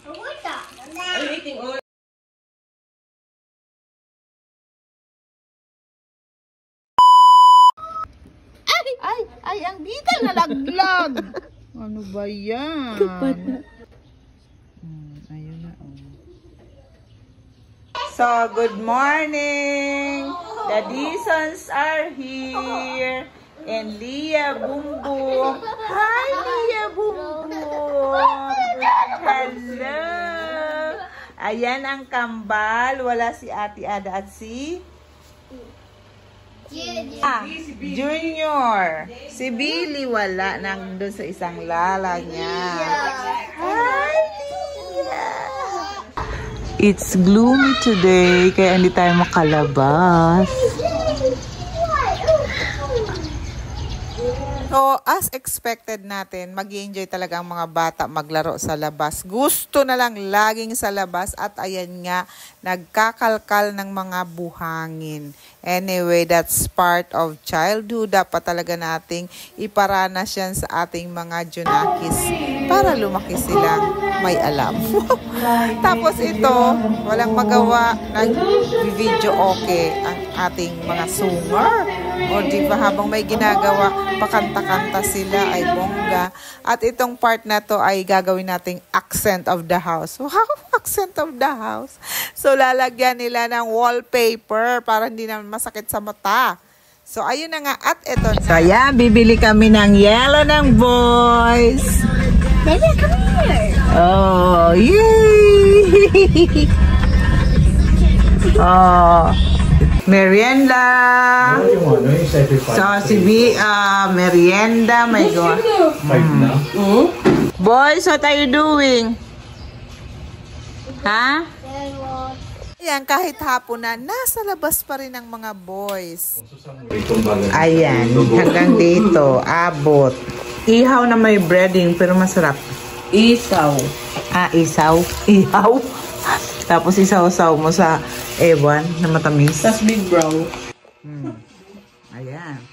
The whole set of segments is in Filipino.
Are you eating all? Ay, ang bital na laglag. Ano ba yan? Ayun na. So, good morning. The Disons are here. And Leah Bumbum. Hi, Leah Bumbum. Hello. Ayan ang kambal. Wala si Ate Ada at si Junior. Si Billy wala. Nandun sa isang lala niya. Hi, Leah. It's gloomy today, kaya hindi tayo makalabas. So, as expected natin, mag-i-enjoy talaga ang mga bata maglaro sa labas. Gusto na lang laging sa labas at ayan nga, nagkakalkal ng mga buhangin. Anyway, that's part of childhood. Dapat talaga nating iparanas yan sa ating mga junakis para lumaki silang may alam. Tapos ito, walang magawa, nag-video okay ang ating mga sunger. O diba, habang may ginagawa, pakanta-kanta sila ay bongga. At itong part na to ay gagawin nating accent of the house. Wow, accent of the house. So lalagyan nila ng wallpaper para hindi naman masakit sa mata. So ayun na nga, at ito na. So ayan, bibili kami ng yellow ng boys. Baby, come here. Oh, yay! Oh, merienda. So, si merienda, my God. Boys, what are you doing? Ha? Ayan, kahit hapon na, nasa labas pa rin ang mga boys. Ayan, hanggang dito, abot. Ihaw na may breading, pero masarap. Isaw. Ah, isaw? Ihaw? Tapos isaw-saw mo sa ewan na matamis. Tas big brown. Ayan.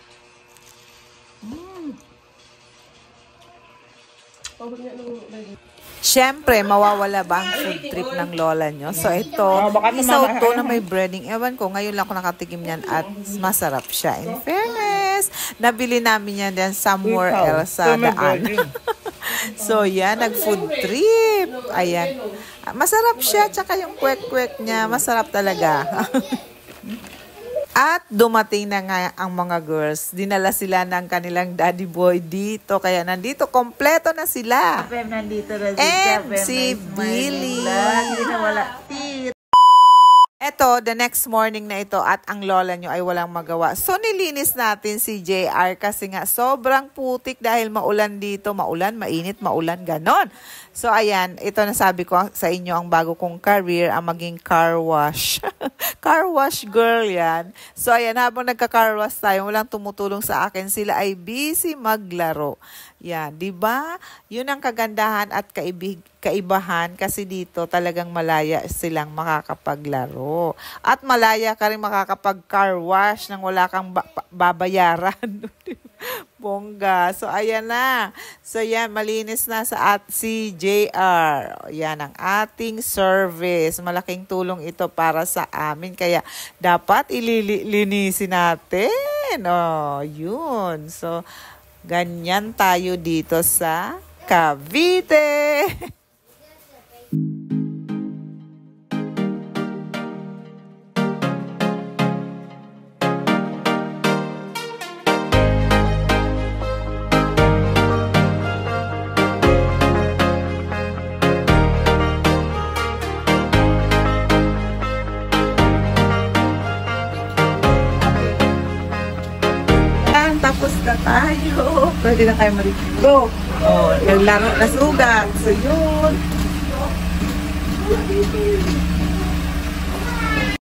Siyempre, mawawala ba ang food trip ng lola nyo? So, ito, isaw to na may breading. Ewan ko, ngayon lang ako nakatikim yan at masarap siya. In fairness, nabili namin yan din somewhere else sa daan. So, yan, nag-food trip. Ayan. Masarap siya, tsaka yung kwek-kwek niya, masarap talaga. At dumating na nga ang mga girls. Dinala sila ng kanilang daddy boy dito. Kaya nandito, kompleto na sila. Nandito na si Billy. Eto, the next morning na ito at ang lola nyo ay walang magawa. So, nilinis natin si JR kasi nga sobrang putik dahil maulan dito. Maulan, mainit, maulan, ganon. So, ayan, ito na sabi ko sa inyo ang bago kong career, ang maging car wash. Car wash girl yan. So, ayan, habang nagka-car wash tayo, walang tumutulong sa akin. Sila ay busy maglaro. Yan, di ba? Yun ang kagandahan at kaibahan kasi dito talagang malaya silang makakapaglaro. At malaya ka rin makakapag-car wash nang wala kang babayaran. Bongga. So, ayan na. So, yan, malinis na sa si JR. Yan ang ating service. Malaking tulong ito para sa amin. Kaya, dapat ililinisin natin. Oh, yun. So, ganyan tayo dito sa Cavite. Tapos na tayo. Pwede na kayo mag-go. Oh, naglaro na sugat. So, yun.